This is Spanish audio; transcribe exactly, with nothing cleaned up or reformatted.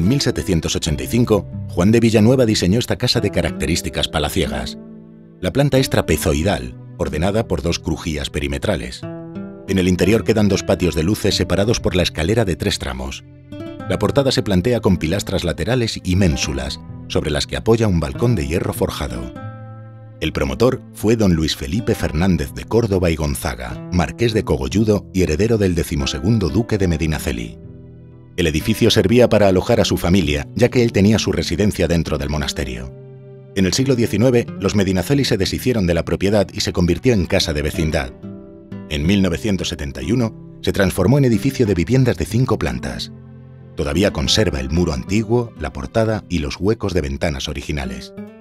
En mil setecientos ochenta y cinco, Juan de Villanueva diseñó esta casa de características palaciegas. La planta es trapezoidal, ordenada por dos crujías perimetrales. En el interior quedan dos patios de luces separados por la escalera de tres tramos. La portada se plantea con pilastras laterales y ménsulas, sobre las que apoya un balcón de hierro forjado. El promotor fue don Luis Felipe Fernández de Córdoba y Gonzaga, marqués de Cogolludo y heredero del decimosegundo duque de Medinaceli. El edificio servía para alojar a su familia, ya que él tenía su residencia dentro del monasterio. En el siglo diecinueve, los Medinaceli se deshicieron de la propiedad y se convirtió en casa de vecindad. En mil novecientos setenta y uno, se transformó en edificio de viviendas de cinco plantas. Todavía conserva el muro antiguo, la portada y los huecos de ventanas originales.